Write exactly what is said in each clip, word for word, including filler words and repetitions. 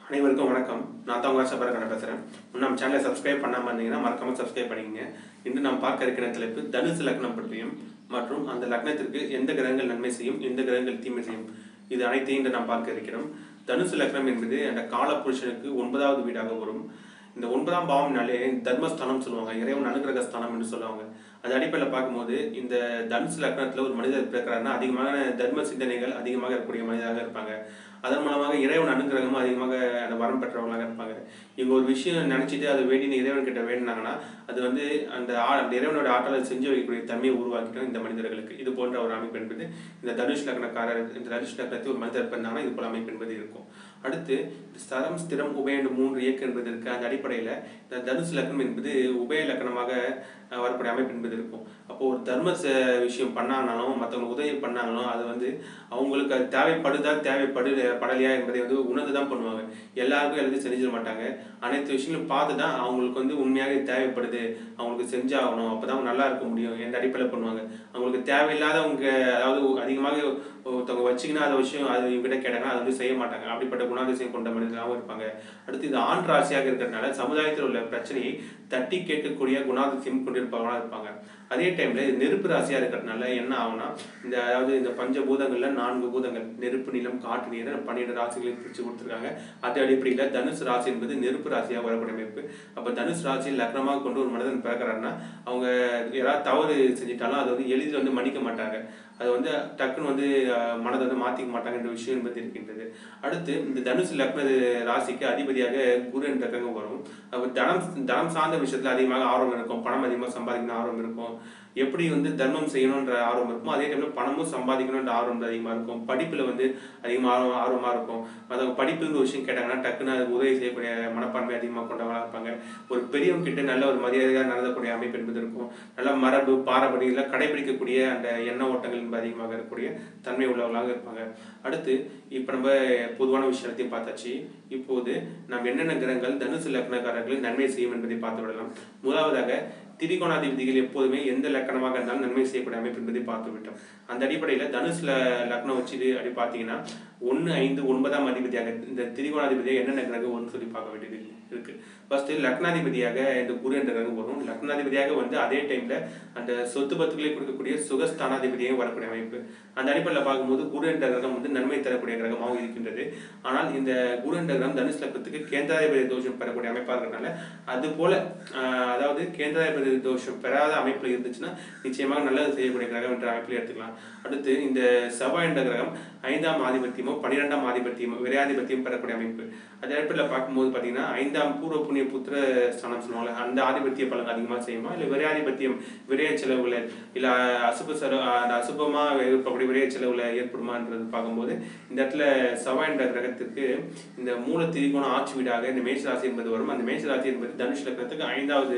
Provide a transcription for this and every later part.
அனைவருக்கும் வணக்கம். நான் தான் உங்கள் சபரகண்ண பேசுகிறேன். நம்ம சேனலை சப்ஸ்கிரைப் பண்ணாமல் இருந்தீங்கன்னா மறக்காமல் சப்ஸ்கிரைப் பண்ணிக்கங்க. இன்று நாம் பார்க்க இருக்கிற தலைப்பு தனுசு லக்னம் பற்றியும் மற்றும் அந்த லக்னத்திற்கு எந்த கிரகங்கள் நன்மை செய்யும், எந்த கிரகங்கள் தீமை செய்யும், இது அனைத்தையும் இன்று நாம் பார்க்க இருக்கிறோம். தனுசு லக்னம் என்பது அந்த கால புருஷனுக்கு ஒன்பதாவது வீடாக வரும். இந்த ஒன்பதாம் பாவம்னாலே தர்மஸ்தானம் சொல்லுவாங்க, இறைவன் அனுகிரக ஸ்தானம் என்று சொல்லுவாங்க. அது அடிப்படையில் பார்க்கும்போது இந்த தனுசு லக்னத்தில் ஒரு மனிதர் பிறக்கிறாருன்னா அதிகமான தர்ம சிந்தனைகள் அதிகமாக இருக்கக்கூடிய மனிதராக இருப்பாங்க. அதன் மூலமாக இறைவன் அனுகிரகமும் அதிகமாக அந்த வரம் பெற்றவங்களாக இருப்பாங்க. இவங்க ஒரு விஷயம் நினச்சிட்டு அதை வேண்டின இறைவன் கிட்ட வேண்டினாங்கன்னா அது வந்து அந்த ஆ அந்த இறைவனோட ஆற்றலை செஞ்சு வைக்கக்கூடிய தன்மையை உருவாக்கிட்டோம் இந்த மனிதர்களுக்கு. இது போன்ற ஒரு அமைப்பு என்பது இந்த தனுஷ் லக்னக்காரர் இந்த தனுஷ் லக்னத்தில் ஒரு மனிதர் பிறந்தாங்கன்னா இது போல அமைப்பு என்பது இருக்கும். அடுத்து ஸ்தரம் ஸ்திரம் உபய என்று மூன்று இயக்கம் என்பது இருக்கு. அந்த அடிப்படையில் இந்த தனுசு லக்னம் என்பது உபய லக்னமாக வரக்கூடிய அமைப்பு என்பது இருக்கும். அப்போ ஒரு தர்ம விஷயம் பண்ணாங்கனாலும் மற்றவங்க உதவி பண்ணாங்களும் அது வந்து அவங்களுக்கு அது தேவைப்படுதா தேவைப்படு படலையா என்பதை வந்து உணர்ந்து தான் பண்ணுவாங்க. எல்லாருக்கும் எல்லாத்தையும் செஞ்சிட மாட்டாங்க. அனைத்து விஷயங்களும் பார்த்து தான் அவங்களுக்கு வந்து உண்மையாக தேவைப்படுது, அவங்களுக்கு செஞ்சாகணும், அப்போ தான் நல்லா இருக்க முடியும் என்ற அடிப்படையில் பண்ணுவாங்க. அவங்களுக்கு தேவையில்லாதவங்க அதாவது அதிகமாக ஒருத்தவங்க வச்சிங்கன்னா அந்த விஷயம் அது இவங்ககிட்ட கேட்டாங்கன்னா அது வந்து செய்ய மாட்டாங்க. அப்படிப்பட்ட குணாதிசயம் கொண்ட மனிதர்களாகவும் இருப்பாங்க. அடுத்து இது ஆண் ராசியாக இருக்கிறதுனால சமுதாயத்தில் உள்ள பிரச்சனையை தட்டி கேட்கக்கூடிய குணாதிசயம் கொண்டிருப்பவர்களாக இருப்பாங்க. அதே டைம்ல இது நெருப்பு ராசியாக இருக்கிறதுனால என்ன ஆகும்னா இந்த அதாவது இந்த பஞ்சபூதங்கள்ல நான்கு பூதங்கள் நெருப்பு, நிலம், காற்று, நீர் பன்னிரண்டு ராசிகளை பிரித்து கொடுத்துருக்காங்க. அதே அடிப்படையில் தனுசு ராசி என்பது நெருப்பு ராசியாக வரக்கூடிய அமைப்பு. அப்போ தனுசு ராசியில் லக்னமாக கொண்டு ஒரு மனிதன் பிறக்கிறாருன்னா அவங்க யாராவது தவறு செஞ்சிட்டாலும் அதை வந்து எளிதில் வந்து மன்னிக்க மாட்டாங்க. அது வந்து டக்குன்னு வந்து மனதை வந்து மாற்றிக்க மாட்டாங்க என்ற விஷயம் என்பது இருக்கின்றது. அடுத்து இந்த தனுசு லக்ன ராசிக்கு அதிபதியாக குரு என்ற கிரகம் வரும். அப்போ தனம் தனம் சார்ந்த விஷயத்துல அதிகமாக ஆர்வம் இருக்கும், பணம் அதிகமாக சம்பாதிக்கணும் ஆர்வம் இருக்கும், எப்படி வந்து தர்மம் செய்யணுன்ற ஆர்வம் இருக்கும். அதே டைம்ல பணமும் சம்பாதிக்கணுன்ற ஆர்வம் அதிகமாக இருக்கும். படிப்புல வந்து அதிகமாக ஆர்வம் ஆர்வமாக இருக்கும். மற்றவங்க படிப்புங்கிற விஷயம் கேட்டாங்கன்னா டக்குன்னு அது உதவி செய்யக்கூடிய மனப்பான்மை அதிகமாக கொண்டவங்களாக இருப்பாங்க. ஒரு பெரியவங்க கிட்ட நல்ல ஒரு மரியாதையாக நடந்தக்கூடிய அமைப்பு என்பது இருக்கும். நல்ல மரபு பாரம்பரியத்தில் கடைபிடிக்கக்கூடிய அந்த எண்ண ஓட்டங்கள் என்பது அதிகமாக இருக்கக்கூடிய தன்மை உள்ளவர்களாக இருப்பாங்க. அடுத்து இப்போ நம்ம பொதுவான விஷயத்தையும் பார்த்தாச்சு. இப்போது நாம் என்னென்ன கிரகங்கள் தனுசு லக்னக்காரர்கள் நன்மை செய்யும் என்பதை பார்த்து விடலாம். முதலாவதாக திரிகோணாதிபதிகள் எப்போதுமே எந்த லக்கணமாக இருந்தாலும் நன்மை செய்யக்கூடிய அமைப்பு என்பதை பார்த்து விட்டோம். அந்த அடிப்படையில் தனுசுல லக்னம் வச்சு அப்படி பார்த்தீங்கன்னா ஒன்று ஐந்து ஒன்பதாம் அதிபதியாக இந்த திரிகோணாதிபதியாக என்னென்ன கிரகம் வரும்னு சொல்லி பார்க்க வேண்டியது இருக்கு. ஃபர்ஸ்ட் லக்னாதிபதியாக இந்த குரு என்ற கிரகம் வரும். லக்னாதிபதியாக வந்து அதே டைம்ல அந்த சொத்து பத்துக்களை கொடுக்கக்கூடிய சுகஸ்தானாதிபதியாக வரக்கூடிய அமைப்பு. அந்த அடிப்படையில் பார்க்கும்போது குரு என்ற கிரகம் வந்து நன்மை தரக்கூடிய கிரகமாகவும் இருக்கின்றது. ஆனால் இந்த குரு என்ற கிரகம் தனுசு லக்னத்துக்கு கேந்திராதிபதி தோஷம் பெறக்கூடிய அமைப்பாக இருக்கிறதுனால அது போல அதாவது கேந்திராதிபதி தோஷம் பெறாத அமைப்பில் இருந்துச்சுன்னா நிச்சயமாக நல்லது செய்யக்கூடிய கிரகம் என்ற அமைப்பில் எடுத்துக்கலாம். அடுத்து இந்த செவ்வாய் என்ற கிரகம் ஐந்தாம் ஆதிபத்தியமோ பன்னிரெண்டாம் ஆதிபத்தியமோ விரையாதிபத்தியம் பெறக்கூடிய அமைப்பு. அதே அடிப்படையில் பார்க்கும்போது பார்த்தீங்கன்னா ஐந்தாம் பூர்வ புண்ணிய புத்திர ஸ்தானம் சொல்லுவாங்க, அந்த ஆதிபத்திய பலன் அதிகமாக செய்யுமா, இல்லை விரையாதிபத்தியம் விரைய செலவுல இல்லை அசுப செலவு அசுபமாக ஏற்படக்கூடிய விரைய செலவுல ஏற்படுமான்றது பார்க்கும்போது இந்த இடத்துல செவ்வாய் என்ற கிரகத்திற்கு இந்த மூல திரிகோண ஆட்சி வீடாக இந்த மேஷராசி என்பது வரும். அந்த மேஷராசி என்பது தனுஷ் லக்னத்துக்கு ஐந்தாவது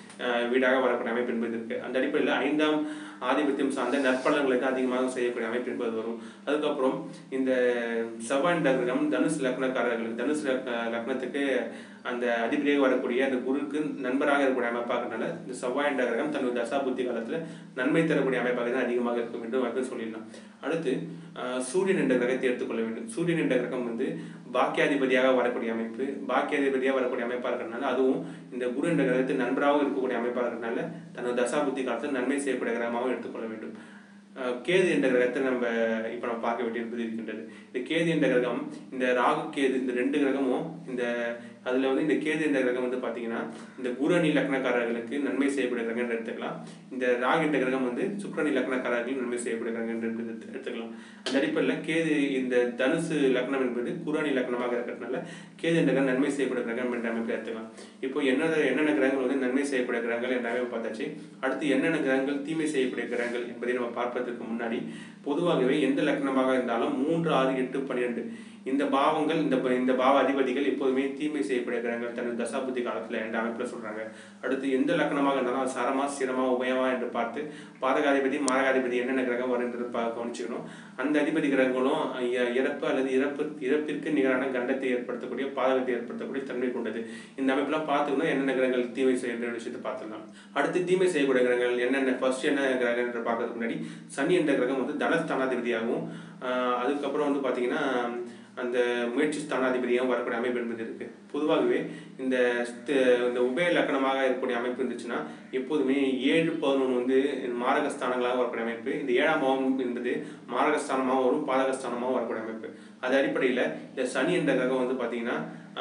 வீடாக வரக்கூடிய அமைப்பு என்பது இருக்கு. அந்த அடிப்படையில் ஐந்தாம் ஆதிபத்தியம் சார்ந்த நற்பலன்களுக்கு அதிகமாக செய்யக்கூடிய அமைப்பு என்பது வரும். அதுக்கப்புறம் இந்த செவ்வாய் என்ற கிரகம் தனுசு லக்னக்காரர்களுக்கு தனுசு லக்னத்துக்கு அந்த அதிபதியாக வரக்கூடிய அந்த குருக்கு நண்பராக இருக்கக்கூடிய அமைப்பாகிறதுனால இந்த செவ்வாய் என்ற கிரகம் தன்னுடைய தசா புத்தி காலத்தில் நன்மை தரக்கூடிய அமைப்பாக தான் அதிகமாக இருக்கும் என்று வந்து சொல்லிடலாம். அடுத்து சூரியன் என்ற கிரகத்தை எடுத்துக்கொள்ள வேண்டும். சூரியன் என்ற கிரகம் வந்து பாக்கியாதிபதியாக வரக்கூடிய அமைப்பு. பாக்கியாதிபதியாக வரக்கூடிய அமைப்பாக இருக்கிறதுனால அதுவும் இந்த குரு என்ற கிரகத்தை நண்பராகவும் இருக்கக்கூடிய அமைப்பாக இருக்கிறதுனால தன்னுடைய தசா புத்தி காலத்தில் நன்மை செய்யக்கூடிய கிரகமாகவும் எடுத்துக்கொள்ள வேண்டும். கேது என்ற கிரகத்தை நம்ம இப்போ நம்ம பார்க்க வேண்டியிருப்பது இருக்கின்றது. இந்த கேது என்ற கிரகம் இந்த ராகு கேது இந்த ரெண்டு கிரகமும் இந்த அதில் வந்து இந்த கேது என்ற கிரகம் வந்து பார்த்தீங்கன்னா இந்த குரணி லக்னக்காரர்களுக்கு நன்மை செய்யக்கூடிய கிரகம் என்று எடுத்துக்கலாம். இந்த ராகு என்ற கிரகம் வந்து சுக்கிரணி லக்னக்காரர்களுக்கு நன்மை செய்யக்கூடிய கிரகம் என்று எடுத்துக்கலாம். அந்த அடிப்படையில் கேது இந்த தனுசு லக்னம் என்பது குரணி லக்னமாக இருக்கிறதுனால கேது என்ற கிரகம் நன்மை செய்யக்கூடிய கிரகம் என்ற அமைப்பை எடுத்துக்கலாம். இப்போ என்ன என்னென்ன கிரகங்கள் வந்து நன்மை செய்யக்கூடிய கிரகங்கள் என்ற அமைப்பு பார்த்தாச்சு. அடுத்து என்னென்ன கிரகங்கள் தீமை செய்யக்கூடிய கிரகங்கள் என்பதை நம்ம பார்ப்பதற்கு முன்னாடி பொதுவாகவே எந்த லக்னமாக இருந்தாலும் மூன்று ஆறு எட்டு பன்னிரெண்டு இந்த பாவங்கள் இந்த இந்த பாவ அதிபதிகள் எப்போதுமே தீமை செய்யக்கூடிய கிரகங்கள் தனது தசாபுத்தி காலத்தில் என்ற அமைப்பில் சொல்றாங்க. அடுத்து எந்த லக்னமாக இருந்தாலும் சரமா சிரமா உபயமா என்று பார்த்து பாதகாதிபதி மாரகாதிபதி என்னென்ன கிரகம் வருன்றது கவனிச்சுக்கணும். அந்த அதிபதி கிரகங்களும் இறப்பு அல்லது இறப்பு இறப்பிற்கு நிகரான கண்டத்தை ஏற்படுத்தக்கூடிய பாதகத்தை ஏற்படுத்தக்கூடிய தன்மை கொண்டது. இந்த அமைப்பெல்லாம் பார்த்துக்கணும் என்னென்ன கிரகங்கள் தீமை செய்யற விஷயத்தை பார்த்துக்கலாம். அடுத்து தீமை செய்யக்கூடிய கிரகங்கள் என்னென்ன ஃபர்ஸ்ட் என்ன கிரகம் என்று பார்க்கறதுக்கு முன்னாடி சனி என்ற கிரகம் வந்து தனஸ்தானாதிபதியாகவும் அதுக்கப்புறம் வந்து பார்த்தீங்கன்னா அந்த முயற்சி ஸ்தானாதிபதியாக வரக்கூடிய அமைப்பு என்பது இருக்குது. பொதுவாகவே இந்த இந்த உபய லக்கணமாக இருக்கக்கூடிய அமைப்பு இருந்துச்சுன்னா எப்போதுமே ஏழு பதினொன்று வந்து மாரகஸ்தானங்களாக வரக்கூடிய அமைப்பு. இந்த ஏழாம் பாவம் என்பது மாரகஸ்தானமாக வரும், பாதகஸ்தானமாக வரக்கூடிய அமைப்பு. அது அடிப்படையில் இந்த சனி என்ற கிரகம் வந்து பார்த்தீங்கன்னா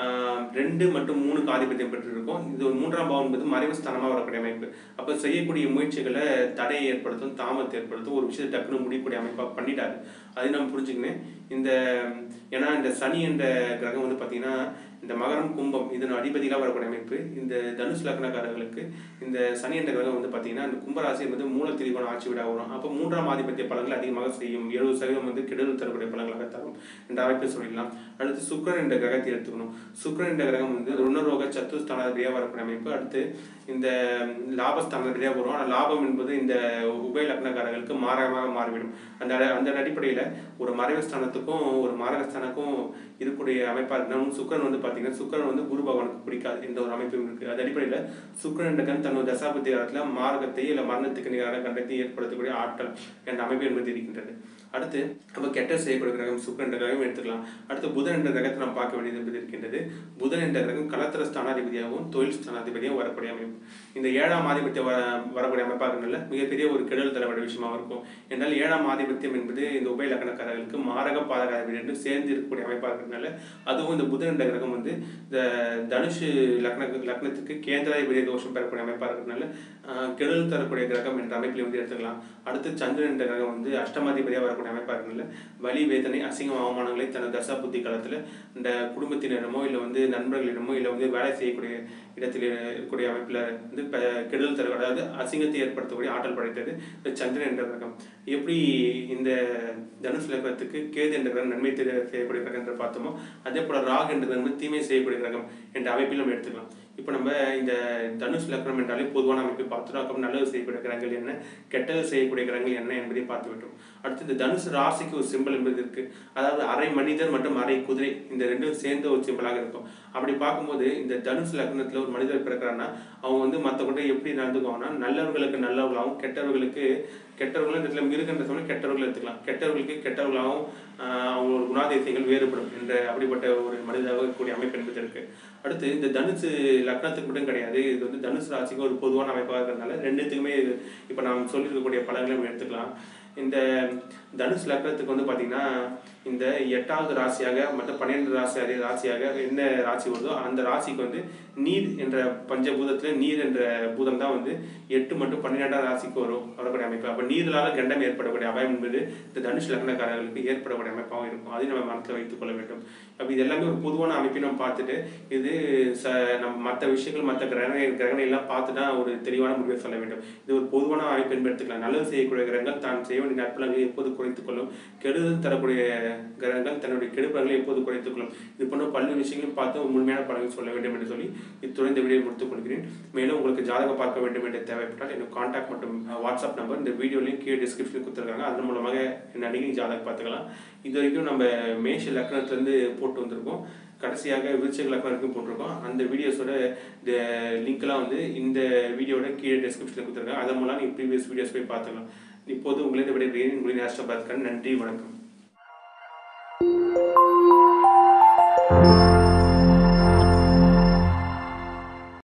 ரெண்டு மற்றும் மூணுக்கு ஆதிபத்தியம் பெற்றிருக்கும். இது ஒரு மூன்றாம் பாவம் என்பது மறைவு ஸ்தானமாக வரக்கூடிய அமைப்பு. அப்போ செய்யக்கூடிய முயற்சிகளை தடையை ஏற்படுத்தும், தாமதத்தை ஏற்படுத்தும், ஒரு விஷயத்தை டக்குனு முடியக்கூடிய அமைப்பாக பண்ணிட்டாரு. அதை நம்ம புரிஞ்சுக்கணும். இந்த ஏன்னா இந்த சனி என்ற கிரகம் வந்து பார்த்தீங்கன்னா இந்த மகரம் கும்பம் இதன் அதிபதியாக வரக்கூடிய அமைப்பு. இந்த தனுஷ் லக்னக்காரர்களுக்கு இந்த சனி என்ற கிரகம் வந்து பார்த்தீங்கன்னா இந்த கும்பராசி என்பது மூல திரிகோணம் ஆட்சி வீடாக வரும். அப்போ மூன்றாம் ஆதிபத்திய பலன்கள் அதிகமாக செய்யும். எழுபது சதவீதம் வந்து கெடுதல் தரக்கூடிய பலன்களாக தரும் என்ற அமைப்பை சொல்லிடலாம். அடுத்து சுக்கிரன் என்ற கிரகத்தை எடுத்துக்கணும். சுக்கிரன் என்ற கிரகம் வந்து ருணரோக சத்துஸ்தானாதிபதியாக வரக்கூடிய அமைப்பு. அடுத்து இந்த லாபஸ்தானாதிபதியாக வரும். ஆனால் லாபம் என்பது இந்த உபய லக்னக்காரர்களுக்கு மாரகமாக மாறிவிடும். அந்த அந்த அடிப்படையில் ஒரு மறைவு ஸ்தானத்துக்கும் ஒரு மாரகஸ்தானத்துக்கும் இருக்கக்கூடிய அமைப்பாக இருக்கணும். சுக்கிரன் வந்து பார்த்தீங்கன்னா சுக்கிரன் வந்து குரு பகவானுக்கு பிடிக்காது என்ற ஒரு அமைப்பும் இருக்குது. அது அடிப்படையில் சுக்கிரன் என்ற கண் தன்னோட தசாபுத்தி காலத்தில் மார்க்கத்தை இல்லை மரணத்துக்கு நிகரான கண்டத்தை ஏற்படுத்தக்கூடிய ஆற்றல் என்ற அமைப்பு என்பது இருக்கின்றது. அடுத்து நம்ம கெட்ட செய்யக்கூடிய கிரகம் சுக்கிரன் என்ற கிரகம் எடுத்துக்கலாம். அடுத்து புதன் என்ற கிரகத்தை நம்ம பார்க்க வேண்டியது என்பது இருக்கின்றது. புதன் என்ற கிரகம் கலத்திர ஸ்தானாதிபதியாகவும் தொழில் ஸ்தானாதிபதியாகவும் வரக்கூடிய அமைப்பு. இந்த ஏழாம் ஆதிபத்தியம் வர வரக்கூடிய அமைப்பாக இருக்கிறதுனால மிகப்பெரிய ஒரு கெடுதல் தரக்கூடிய விஷயமாக இருக்கும். என்றால் ஏழாம் ஆதிபத்தியம் என்பது இந்த உபய லக்னக்காரர்களுக்கு மாரக பாதகாதிபதி என்று சேர்ந்து இருக்கக்கூடிய அமைப்பாக இருக்கிறதுனால அதுவும் இந்த புதன் என்ற கிரகம் வந்து இந்த தனுஷ் லக்ன லக்னத்துக்கு கேந்திராதிபதி தோஷம் பெறக்கூடிய அமைப்பாக இருக்கிறதுனால கெடுதல் தரக்கூடிய கிரகம் என்ற அமைப்பில் வந்து எடுத்துக்கலாம். அடுத்து சந்திரன் என்ற கிரகம் வந்து அஷ்டமாதிபதியாக வரக்கூடிய அமைப்பாக இருக்கிறதுனால வலி வேதனை அசிங்கம் அவமானங்களை தனது தசா புத்தி காலத்தில் இந்த குடும்பத்தினரிடமோ இல்லை வந்து நண்பர்களிடமோ இல்லை வந்து வேலை செய்யக்கூடிய இடத்தில் இருக்கக்கூடிய அமைப்பில் வந்து கெடுதல் தர அதாவது அசிங்கத்தை ஏற்படுத்தக்கூடிய ஆற்றல் படைத்தது இந்த சந்திரன் என்ற கிரகம். எப்படி இந்த தனுஷ் லக்னத்துக்கு கேது என்ற கிரகம் நன்மை செய்யக்கூடிய கிரகம் என்று பார்த்தோமோ அதே போல ராகு என்ற கிரகம் தீமை செய்யக்கூடிய கிரகம் என்ற அமைப்பில் நம்ம எடுத்துக்கலாம். இப்போ நம்ம இந்த தனுஷ் லக்னம் என்றாலே பொதுவான அமைப்பை பார்த்துட்டோம். அதுக்கப்புறம் நல்லது செய்யக்கூடிய கிரகங்கள் என்ன, கெட்டது செய்யக்கூடிய கிரகங்கள் என்ன என்பதை பார்த்து விட்டோம். அடுத்து இந்த தனுஷ் ராசிக்கு ஒரு சிம்பிள் என்பது இருக்கு. அதாவது அரை மனிதர் மற்றும் அரை குதிரை இந்த ரெண்டும் சேர்ந்த ஒரு சிம்பிளாக இருக்கும். அப்படி பார்க்கும்போது இந்த தனுஷ் லக்னத்தில் ஒரு மனிதர் பிறக்கிறான்னா அவங்க வந்து மற்றவங்க எப்படி நடந்துக்குவாங்கன்னா நல்லவர்களுக்கு நல்லவர்களாகவும் கெட்டவர்களுக்கு கெட்டவர்களும் இந்த இடத்துல மிருகன்ற சொன்னால் கெட்டவர்கள் எடுத்துக்கலாம். கெட்டவர்களுக்கு கெட்டவர்களாகவும் அவங்களோட குணாதிசயங்கள் வேறுபடும் என்ற அப்படிப்பட்ட ஒரு மனிதராக இருக்கக்கூடிய அமைப்பு என்பது இருக்கு. அடுத்து இந்த தனுசு லக்னத்துக்கு மட்டும் கிடையாது, இது வந்து தனுசு ராசிக்கு ஒரு பொதுவான அமைப்பாக இருக்கிறதுனால ரெண்டுத்துக்குமே இப்போ நாம் சொல்லியிருக்கக்கூடிய பலன்களை எடுத்துக்கலாம். இந்த தனுஷ் லக்னத்துக்கு வந்து பார்த்தீங்கன்னா இந்த எட்டாவது ராசியாக மற்ற பன்னிரெண்டு ராசி அதே ராசியாக என்ன ராசி வருதோ அந்த ராசிக்கு வந்து நீர் என்ற பஞ்சபூதத்தில் நீர் என்ற பூதம் தான் வந்து எட்டு மற்றும் பன்னிரெண்டாம் ராசிக்கு வரும் வரக்கூடிய அமைப்பு. அப்போ நீரால் கண்டம் ஏற்படக்கூடிய அபாயம் என்பது இந்த தனுஷ் லக்னக்காரர்களுக்கு ஏற்படக்கூடிய அமைப்பாகவும் இருக்கும். அதையும் நம்ம மனத்தில் வைத்துக் கொள்ள வேண்டும். அப்போ இது எல்லாமே ஒரு பொதுவான அமைப்பை நம்ம பார்த்துட்டு இது ச நம்ம மற்ற விஷயங்கள் மற்ற கிரகணை கிரகணை எல்லாம் பார்த்துட்டா ஒரு தெளிவான முடிவை சொல்ல வேண்டும். இது ஒரு பொதுவான அமைப்பு என்பது எடுத்துக்கலாம். நல்லது செய்யக்கூடிய கிரகங்கள் தான் செய்ய வேண்டிய நற்பலன்களை எப்போது குறைத்துக் கொள்ளும், கெடுதல் தரக்கூடிய கிரகங்கள் தன்னுடைய கெடுபலன்களை எப்போது குறைத்துக் கொள்ளும். இது போன்ற பல்வேறு விஷயங்களையும் பார்த்து முழுமையான பலன்கள் சொல்ல வேண்டும் என்று சொல்லி இத்துடன் இந்த வீடியோ முடித்துக் கொள்கிறேன். மேலும் உங்களுக்கு ஜாதகம் பார்க்க வேண்டும் என்று தேவைப்பட்டால் எனக்கு கான்டாக்ட் மற்றும் வாட்ஸ்அப் நம்பர் இந்த வீடியோலையும் கீழே டிஸ்கிரிப்ஷனில் கொடுத்துருக்காங்க. அதன் மூலமாக என்ன அன்றைக்கி ஜாதகம் பார்த்துக்கலாம். இது வரைக்கும் நம்ம மேஷ லக்னத்துலேருந்து போட்டு வந்திருக்கோம். கடைசியாக விருச்சிக லக்னம் வரைக்கும் போட்டிருக்கோம். அந்த வீடியோஸோட லிங்க்லாம் வந்து இந்த வீடியோட கீழே டிஸ்கிரிப்ஷனில் கொடுத்துருக்காங்க. அதன் மூலம் நீங்கள் ப்ரீவியஸ் வீடியோஸ் போய் பார்த்துக்கலாம். இப்போது உங்களிடம் விடைபெறுகிறேன். உங்களின் ஆஸ்ட்ரோபாத்காரன். நன்றி, வணக்கம்.